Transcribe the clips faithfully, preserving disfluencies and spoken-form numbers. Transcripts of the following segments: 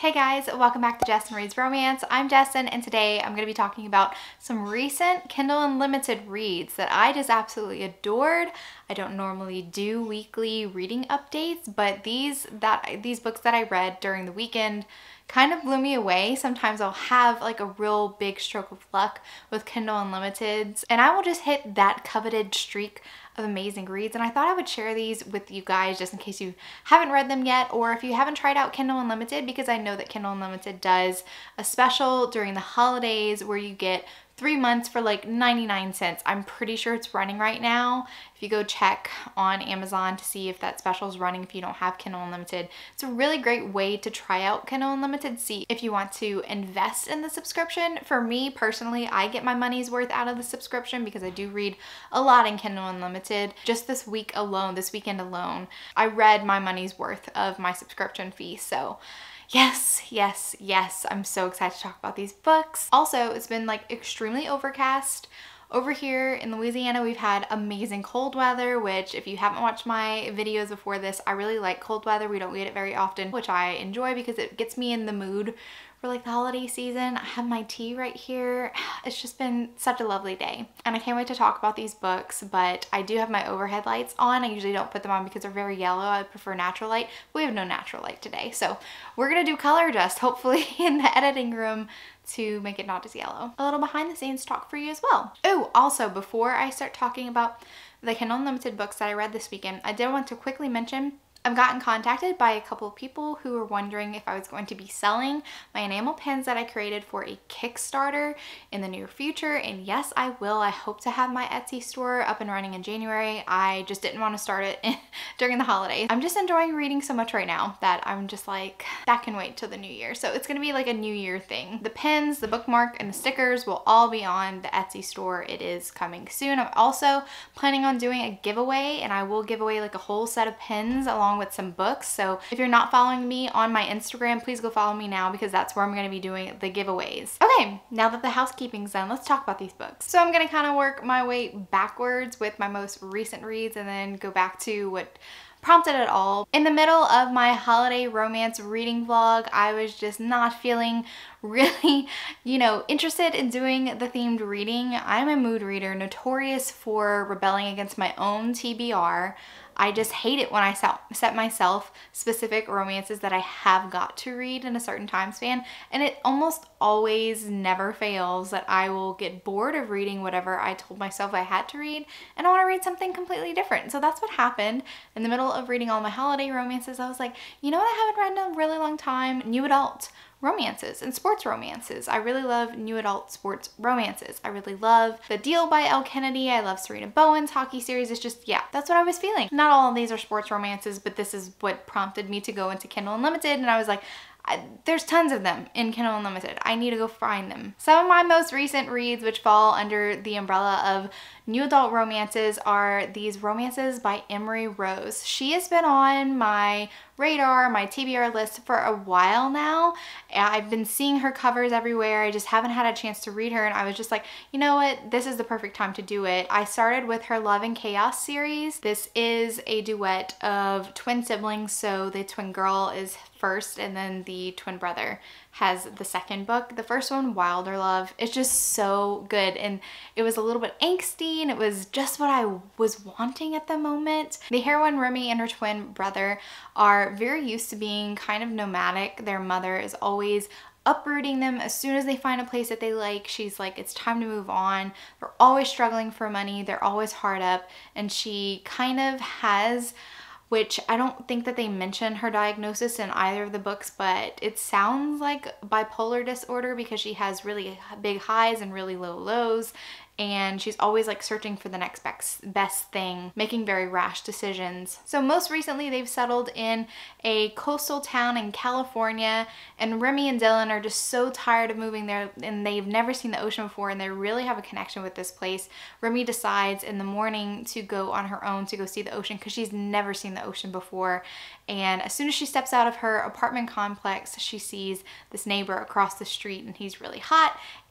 Hey guys, welcome back to Jessin Reads Romance. I'm Jessin and today I'm going to be talking about some recent Kindle Unlimited reads that I just absolutely adored. I don't normally do weekly reading updates, but these that these books that I read during the weekend kind of blew me away. Sometimes I'll have like a real big stroke of luck with Kindle Unlimiteds and I will just hit that coveted streak of amazing reads, and I thought I would share these with you guys just in case you haven't read them yet, or if you haven't tried out Kindle Unlimited, because I know that Kindle Unlimited does a special during the holidays where you get three months for like ninety-nine cents. I'm pretty sure it's running right now. If you go check on Amazon to see if that special is running if you don't have Kindle Unlimited. It's a really great way to try out Kindle Unlimited, see if you want to invest in the subscription. For me personally, I get my money's worth out of the subscription because I do read a lot in Kindle Unlimited. Just this week alone, this weekend alone, I read my money's worth of my subscription fee. So yes, yes, yes, I'm so excited to talk about these books. Also, it's been like extremely overcast. Over here in Louisiana, we've had amazing cold weather, which if you haven't watched my videos before this, I really like cold weather. We don't get it very often, which I enjoy because it gets me in the mood for like the holiday season. I have my tea right here. It's just been such a lovely day. And I can't wait to talk about these books, but I do have my overhead lights on. I usually don't put them on because they're very yellow. I prefer natural light. We have no natural light today. So we're gonna do color adjust, hopefully in the editing room, to make it not as yellow. A little behind the scenes talk for you as well. Oh, also before I start talking about the Kindle Unlimited books that I read this weekend, I did want to quickly mention I've gotten contacted by a couple of people who were wondering if I was going to be selling my enamel pins that I created for a Kickstarter in the near future, and yes, I will. I hope to have my Etsy store up and running in January. I just didn't want to start it during the holidays. I'm just enjoying reading so much right now that I'm just like, that can wait till the new year. So it's gonna be like a new year thing. The pins, the bookmark, and the stickers will all be on the Etsy store. It is coming soon. I'm also planning on doing a giveaway, and I will give away like a whole set of pins along with some books. So if you're not following me on my Instagram, please go follow me now because that's where I'm going to be doing the giveaways. Okay, now that the housekeeping's done, let's talk about these books. So I'm going to kind of work my way backwards with my most recent reads and then go back to what prompted it all. In the middle of my holiday romance reading vlog, I was just not feeling really, you know, interested in doing the themed reading. I'm a mood reader, notorious for rebelling against my own T B R. I just hate it when I set myself specific romances that I have got to read in a certain time span, and it almost always never fails that I will get bored of reading whatever I told myself I had to read, and I want to read something completely different. So that's what happened. In the middle of reading all my holiday romances, I was like, you know what I haven't read in a really long time? New adult romances and sports romances. I really love new adult sports romances. I really love The Deal by Elle Kennedy. I love Serena Bowen's hockey series. It's just, yeah, that's what I was feeling. Not all of these are sports romances, but this is what prompted me to go into Kindle Unlimited, and I was like, I, there's tons of them in Kindle Unlimited. I need to go find them. Some of my most recent reads, which fall under the umbrella of new adult romances, are these romances by Emery Rose. She has been on my radar, my T B R list for a while now. I've been seeing her covers everywhere. I just haven't had a chance to read her, and I was just like, you know what? This is the perfect time to do it. I started with her Love and Chaos series. This is a duet of twin siblings, so the twin girl is first and then the twin brother has the second book. The first one, Wilder Love, it's just so good, and it was a little bit angsty and it was just what I was wanting at the moment. The heroine, Remy, and her twin brother are very used to being kind of nomadic. Their mother is always uprooting them as soon as they find a place that they like. She's like, it's time to move on. They're always struggling for money. They're always hard up, and she kind of has, which I don't think that they mention her diagnosis in either of the books, but it sounds like bipolar disorder because she has really big highs and really low lows, and she's always like searching for the next best, best thing, making very rash decisions. So most recently they've settled in a coastal town in California, and Remy and Dylan are just so tired of moving there, and they've never seen the ocean before, and they really have a connection with this place. Remy decides in the morning to go on her own to go see the ocean because she's never seen the ocean before, and as soon as she steps out of her apartment complex, she sees this neighbor across the street, and he's really hot,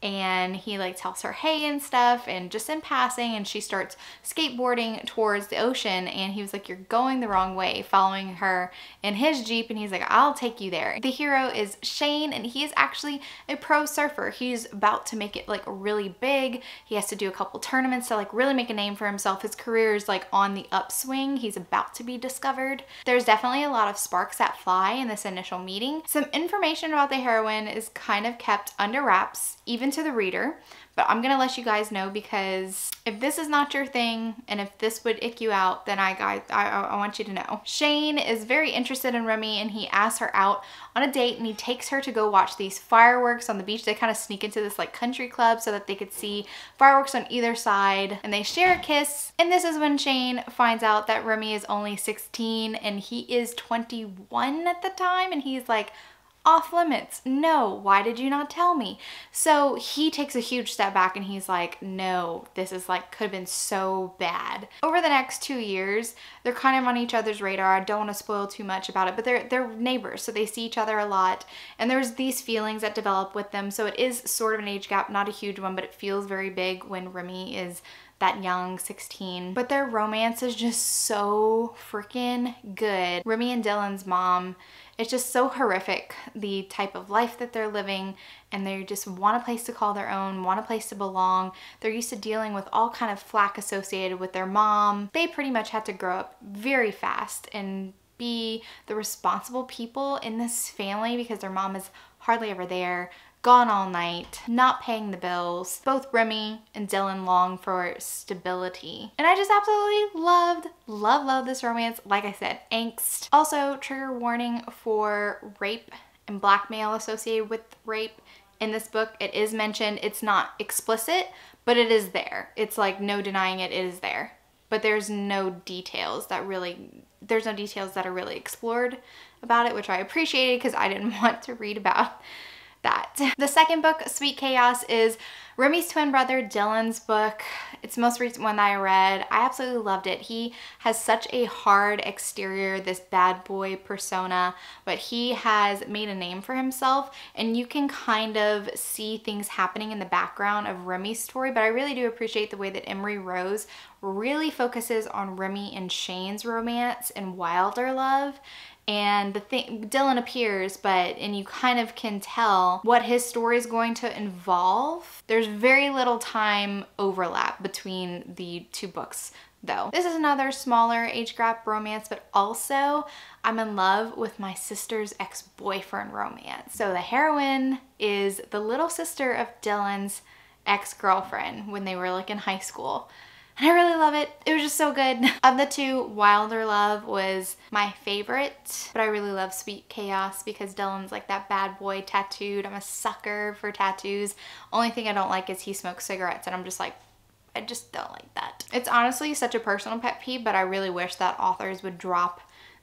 and he like tells her hey and stuff, and just in passing, and she starts skateboarding towards the ocean, and he was like, you're going the wrong way, following her in his Jeep, and he's like, I'll take you there. The hero is Shane, and he is actually a pro surfer. He's about to make it like really big. He has to do a couple tournaments to like really make a name for himself. His career is like on the upswing. He's about to be discovered. There's definitely a lot of sparks that fly in this initial meeting. Some information about the heroine is kind of kept under wraps, even to the reader, but I'm gonna let you guys know, because if this is not your thing and if this would ick you out, then I guys I, I want you to know. Shane is very interested in Remy, and he asks her out on a date, and he takes her to go watch these fireworks on the beach. They kind of sneak into this like country club so that they could see fireworks on either side, and they share a kiss. And this is when Shane finds out that Remy is only sixteen and he is twenty-one at the time, and he's like, off limits. No, why did you not tell me? So he takes a huge step back, and he's like, no, this is like, could have been so bad. Over the next two years, they're kind of on each other's radar. I don't want to spoil too much about it, but they're, they're neighbors, so they see each other a lot, and there's these feelings that develop with them. So it is sort of an age gap, not a huge one, but it feels very big when Remy is that young, sixteen. But their romance is just so freaking good. Remy and Dylan's mom, it's just so horrific, the type of life that they're living, and they just want a place to call their own, want a place to belong. They're used to dealing with all kind of flack associated with their mom. They pretty much had to grow up very fast and be the responsible people in this family, because their mom is hardly ever there, gone all night, not paying the bills. Both Remy and Dylan long for stability. And I just absolutely loved, love, love this romance. Like I said, angst. Also, trigger warning for rape and blackmail associated with rape in this book. It is mentioned. It's not explicit, but it is there. It's like no denying it, it is there. But there's no details that really, there's no details that are really explored about it, which I appreciated because I didn't want to read about that. The second book, Sweet Chaos, is Remy's twin brother Dylan's book. It's the most recent one that I read. I absolutely loved it. He has such a hard exterior, this bad boy persona, but he has made a name for himself, and you can kind of see things happening in the background of Remy's story. But I really do appreciate the way that Emery Rose really focuses on Remy and Shane's romance and wilder love. And the thing, Dylan appears, but, and you kind of can tell what his story is going to involve. There's very little time overlap between the two books, though. This is another smaller age gap romance, but also I'm in love with my sister's ex-boyfriend romance. So the heroine is the little sister of Dylan's ex-girlfriend when they were like in high school. And I really love it. It was just so good. Of the two, Wilder Love was my favorite, but I really love Sweet Chaos because Dylan's like that bad boy tattooed. I'm a sucker for tattoos. Only thing I don't like is he smokes cigarettes, and I'm just like, I just don't like that. It's honestly such a personal pet peeve, but I really wish that authors would drop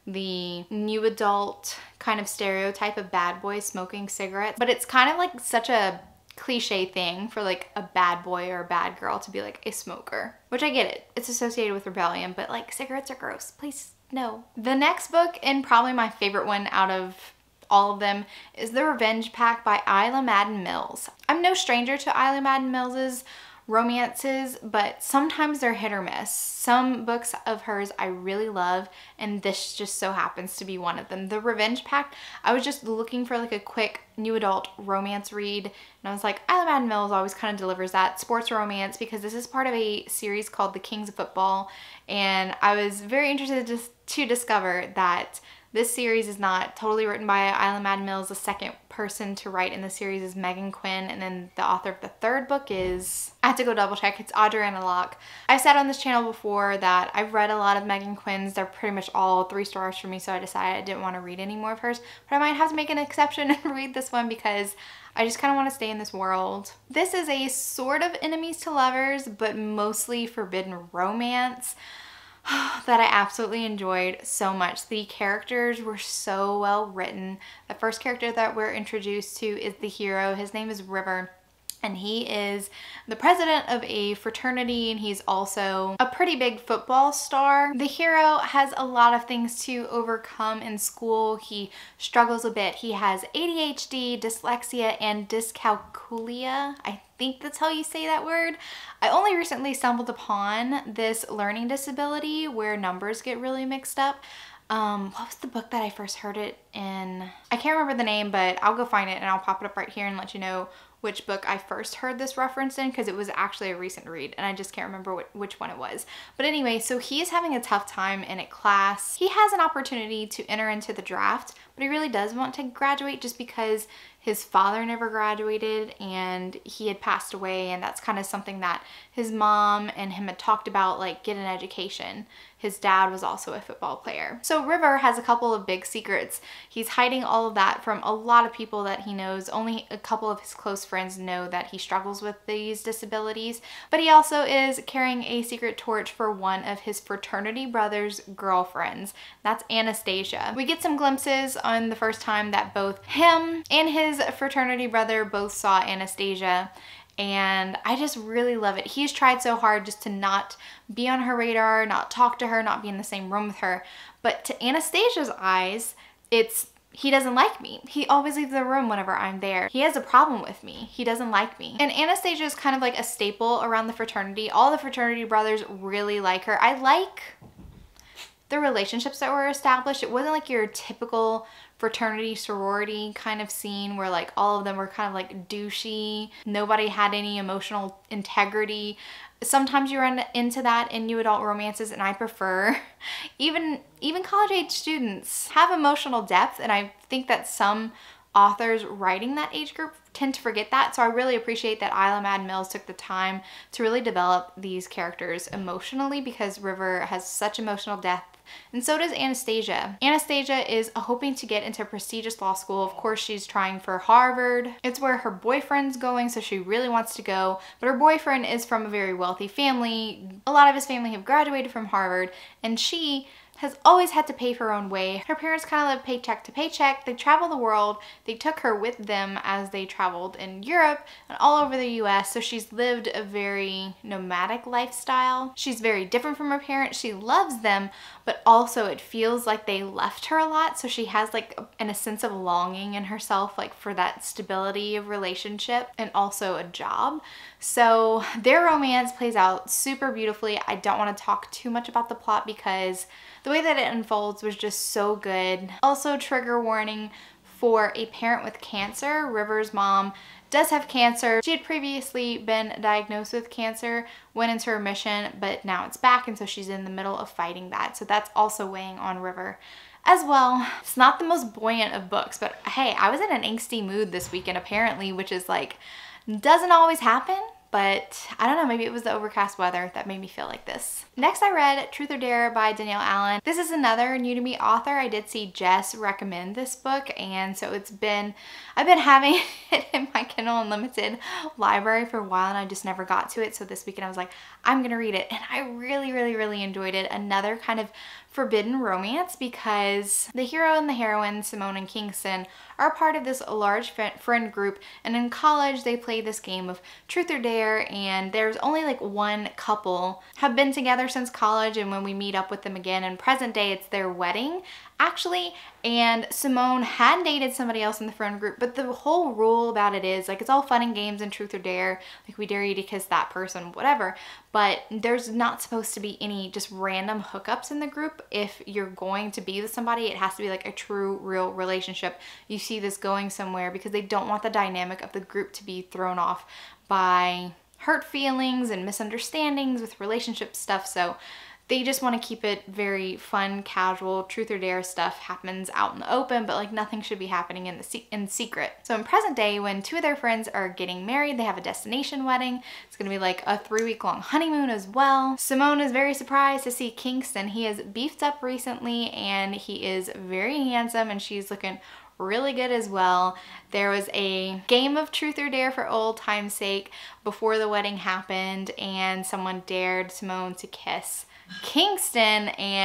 the new adult kind of stereotype of bad boys smoking cigarettes. But it's kind of like such a cliche thing for like a bad boy or a bad girl to be like a smoker, which I get it. It's associated with rebellion, but like cigarettes are gross. Please, no. The next book, and probably my favorite one out of all of them, is The Revenge Pack by Isla Madden Mills. I'm no stranger to Isla Madden Mills's romances, but sometimes they're hit or miss. Some books of hers I really love, and this just so happens to be one of them. The Revenge Pact, I was just looking for like a quick new adult romance read, and I was like, Isla Madden Mills always kind of delivers that sports romance, because this is part of a series called The Kings of Football, and I was very interested to, to discover that this series is not totally written by Isla Madden Mills. The second person to write in the series is Megan Quinn, and then the author of the third book is, I have to go double check, it's Adriana Locke. I've said on this channel before that I've read a lot of Megan Quinn's. They're pretty much all three stars for me, so I decided I didn't want to read any more of hers. But I might have to make an exception and read this one because I just kind of want to stay in this world. This is a sort of enemies to lovers, but mostly forbidden romance that I absolutely enjoyed so much. The characters were so well written. The first character that we're introduced to is the hero. His name is River. and he is the president of a fraternity, and he's also a pretty big football star. The hero has a lot of things to overcome in school. He struggles a bit. He has A D H D, dyslexia, and dyscalculia. I think that's how you say that word. I only recently stumbled upon this learning disability where numbers get really mixed up. Um, what was the book that I first heard it in? I can't remember the name, but I'll go find it and I'll pop it up right here and let you know which book I first heard this reference in, because it was actually a recent read and I just can't remember what, which one it was. But anyway, so he is having a tough time in a class. He has an opportunity to enter into the draft, but he really does want to graduate just because his father never graduated and he had passed away, and that's kind of something that his mom and him had talked about, like get an education. His dad was also a football player. So River has a couple of big secrets. He's hiding all of that from a lot of people that he knows. Only a couple of his close friends know that he struggles with these disabilities, but he also is carrying a secret torch for one of his fraternity brother's girlfriends. That's Anastasia. We get some glimpses on the first time that both him and his fraternity brother both saw Anastasia, and I just really love it. He's tried so hard just to not be on her radar, not talk to her, not be in the same room with her, but to Anastasia's eyes, it's he doesn't like me. He always leaves the room whenever I'm there. He has a problem with me. He doesn't like me. And Anastasia is kind of like a staple around the fraternity. All the fraternity brothers really like her. I like the relationships that were established. It wasn't like your typical fraternity sorority kind of scene where like all of them were kind of like douchey. Nobody had any emotional integrity. Sometimes you run into that in new adult romances, and I prefer even even college age students have emotional depth, and I think that some authors writing that age group tend to forget that. So I really appreciate that Isla Mad Mills took the time to really develop these characters emotionally, because River has such emotional depth, and so does Anastasia. Anastasia is hoping to get into a prestigious law school. Of course, she's trying for Harvard. It's where her boyfriend's going, so she really wants to go, but her boyfriend is from a very wealthy family. A lot of his family have graduated from Harvard, and she has always had to pay for her own way. Her parents kind of live paycheck to paycheck. They travel the world. They took her with them as they traveled in Europe and all over the U S, so she's lived a very nomadic lifestyle. She's very different from her parents. She loves them, but also it feels like they left her a lot, so she has like an, a sense of longing in herself, like for that stability of relationship and also a job. So their romance plays out super beautifully. I don't want to talk too much about the plot because the way that it unfolds was just so good. Also, trigger warning for a parent with cancer. River's mom does have cancer. She had previously been diagnosed with cancer, went into remission, but now it's back, and so she's in the middle of fighting that. So that's also weighing on River as well. It's not the most buoyant of books, but hey, I was in an angsty mood this weekend apparently, which is like, doesn't always happen. But I don't know, maybe it was the overcast weather that made me feel like this. Next I read Truth or Dare by Danielle Allen. This is another new to me author. I did see Jess recommend this book, and so it's been, I've been having it in my Kindle Unlimited library for a while, and I just never got to it. So this weekend I was like, I'm gonna read it, and I really, really, really enjoyed it. Another kind of forbidden romance, because the hero and the heroine, Simone and Kingston, are part of this large friend group, and in college they play this game of Truth or Dare, and there's only like one couple have been together since college, and when we meet up with them again in present day, it's their wedding actually, and Simone had dated somebody else in the friend group, but the whole rule about it is like it's all fun and games in Truth or Dare, like we dare you to kiss that person, whatever, but there's not supposed to be any just random hookups in the group. If you're going to be with somebody, it has to be like a true real relationship. You see this going somewhere, because they don't want the dynamic of the group to be thrown off by hurt feelings and misunderstandings with relationship stuff. So they just want to keep it very fun, casual. Truth or Dare stuff happens out in the open, but like nothing should be happening in the se in secret. So in present day, when two of their friends are getting married, they have a destination wedding. It's gonna be like a three week long honeymoon as well. Simone is very surprised to see Kingston. He has beefed up recently, and he is very handsome, and she's looking really good as well. There was a game of Truth or Dare for old time's sake before the wedding happened, and someone dared Simone to kiss Kingston, and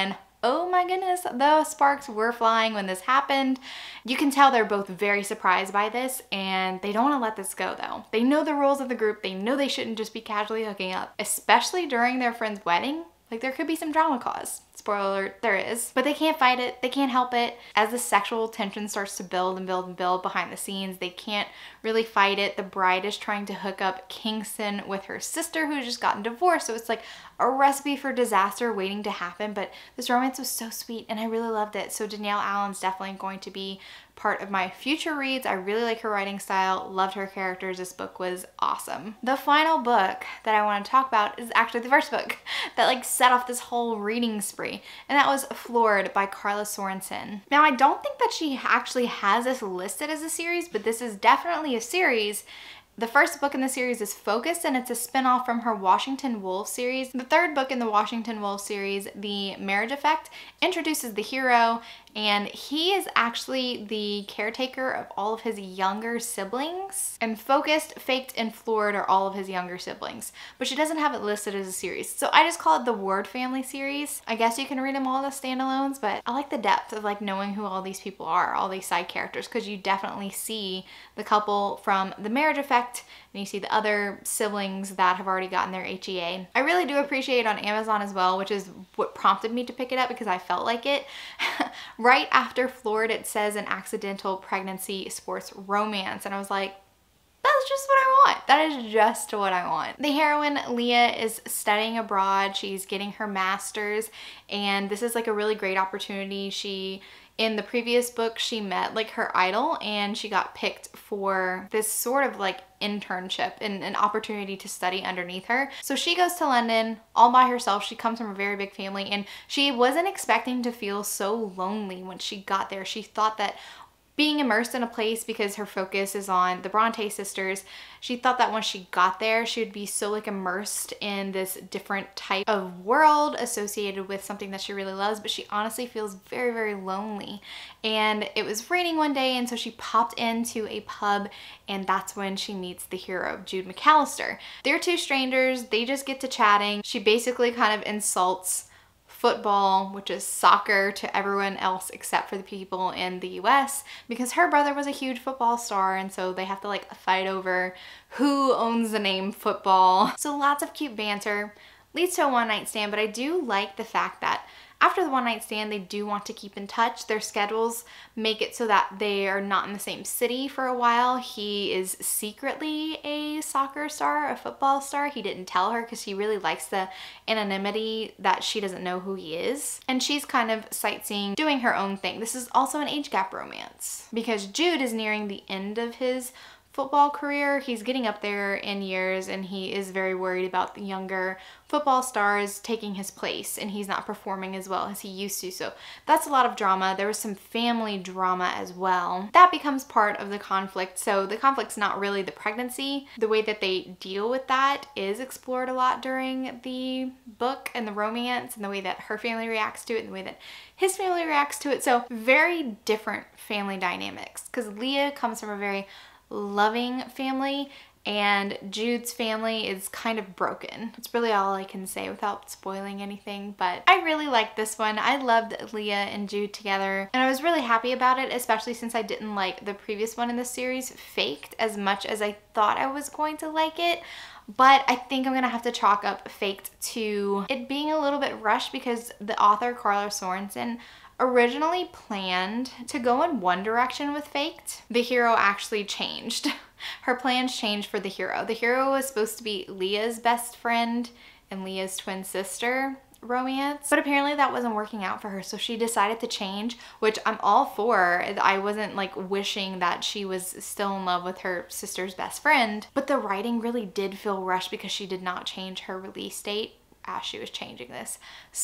oh my goodness, the sparks were flying when this happened. You can tell they're both very surprised by this, and they don't want to let this go though. They know the rules of the group. They know they shouldn't just be casually hooking up, especially during their friend's wedding. Like, there could be some drama caused. Spoiler alert, there is. But they can't fight it. They can't help it. As the sexual tension starts to build and build and build behind the scenes, they can't really fight it. The bride is trying to hook up Kingston with her sister who's just gotten divorced. So it's like a recipe for disaster waiting to happen. But this romance was so sweet and I really loved it. So Danielle Allen's definitely going to be part of my future reads. I really like her writing style, loved her characters. This book was awesome. The final book that I want to talk about is actually the first book that like set off this whole reading spree, and that was Floored by Karla Sorensen. Now, I don't think that she actually has this listed as a series, but this is definitely a series. The first book in the series is Focus, and it's a spinoff from her Washington Wolf series. The third book in the Washington Wolf series, The Marriage Effect, introduces the hero, and he is actually the caretaker of all of his younger siblings. And Focused, Faked, and Floored are all of his younger siblings, but she doesn't have it listed as a series. So I just call it the Ward Family series. I guess you can read them all as standalones, but I like the depth of like knowing who all these people are, all these side characters, because you definitely see the couple from The Marriage Effect, and you see the other siblings that have already gotten their H E A. I really do appreciate it on Amazon as well, which is what prompted me to pick it up because I felt like it. Right after Floored, it says an accidental pregnancy sports romance, and I was like, that's just what I want. That is just what I want. The heroine, Leah, is studying abroad. She's getting her master's, and this is like a really great opportunity. She In the previous book, she met like her idol and she got picked for this sort of like internship and an opportunity to study underneath her. So she goes to London all by herself. She comes from a very big family and she wasn't expecting to feel so lonely when she got there. She thought that being immersed in a place, because her focus is on the Bronte sisters, she thought that once she got there, she would be so like immersed in this different type of world associated with something that she really loves, but she honestly feels very, very lonely. And it was raining one day, and so she popped into a pub, and that's when she meets the hero, Jude McAllister. They're two strangers, they just get to chatting. She basically kind of insults football, which is soccer, to everyone else except for the people in the U S because her brother was a huge football star, and so they have to like fight over who owns the name football. So lots of cute banter leads to a one night stand, but I do like the fact that after the one night stand, they do want to keep in touch. Their schedules make it so that they are not in the same city for a while. He is secretly a soccer star, a football star. He didn't tell her because he really likes the anonymity that she doesn't know who he is. And she's kind of sightseeing, doing her own thing. This is also an age gap romance because Jude is nearing the end of his football career. He's getting up there in years, and he is very worried about the younger football stars taking his place, and he's not performing as well as he used to. So that's a lot of drama. There was some family drama as well. That becomes part of the conflict. So the conflict's not really the pregnancy. The way that they deal with that is explored a lot during the book and the romance, and the way that her family reacts to it and the way that his family reacts to it. So very different family dynamics, because Leah comes from a very loving family and Jude's family is kind of broken. That's really all I can say without spoiling anything, but I really liked this one. I loved Leah and Jude together, and I was really happy about it, especially since I didn't like the previous one in the series, Faked, as much as I thought I was going to like it. But I think I'm gonna have to chalk up Faked to it being a little bit rushed, because the author, Karla Sorensen, originally planned to go in one direction with Faked. The hero actually changed. Her plans changed for the hero. The hero was supposed to be Leah's best friend and Leah's twin sister romance, but apparently that wasn't working out for her, so she decided to change, which I'm all for. I wasn't like wishing that she was still in love with her sister's best friend, but the writing really did feel rushed because she did not change her release date as she was changing this.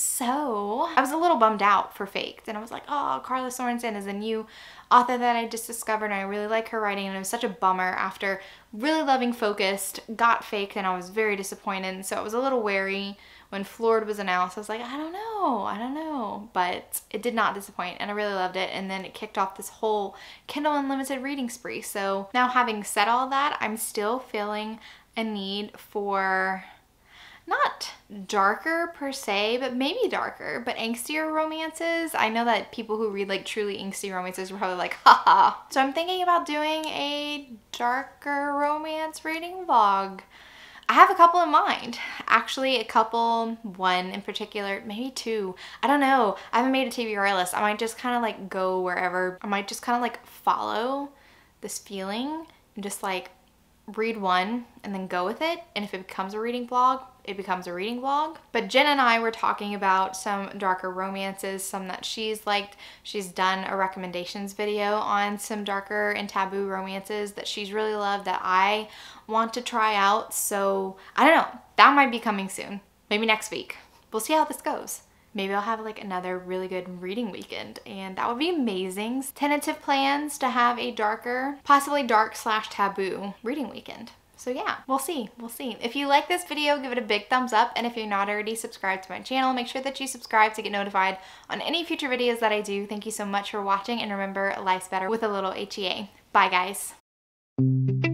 So I was a little bummed out for Faked, and I was like, oh, Karla Sorensen is a new author that I just discovered, and I really like her writing, and it was such a bummer after really loving Focused, got Faked, and I was very disappointed. So I was a little wary when Floored was announced. I was like, I don't know, I don't know, but it did not disappoint, and I really loved it. And then it kicked off this whole Kindle Unlimited reading spree. So now, having said all that, I'm still feeling a need for not darker per se, but maybe darker, but angstier romances. I know that people who read like truly angsty romances are probably like, haha. So I'm thinking about doing a darker romance reading vlog. I have a couple in mind. Actually, a couple, one in particular, maybe two. I don't know. I haven't made a T B R list. I might just kind of like go wherever. I might just kind of like follow this feeling and just like read one and then go with it. And if it becomes a reading vlog, it becomes a reading vlog. But Jen and I were talking about some darker romances, some that she's liked. She's done a recommendations video on some darker and taboo romances that she's really loved that I want to try out. So I don't know, that might be coming soon, maybe next week. We'll see how this goes. Maybe I'll have like another really good reading weekend and that would be amazing. Tentative plans to have a darker, possibly dark slash taboo reading weekend. So yeah, we'll see, we'll see. If you like this video, give it a big thumbs up. And if you're not already subscribed to my channel, make sure that you subscribe to get notified on any future videos that I do. Thank you so much for watching, and remember, life's better with a little H E A. Bye guys.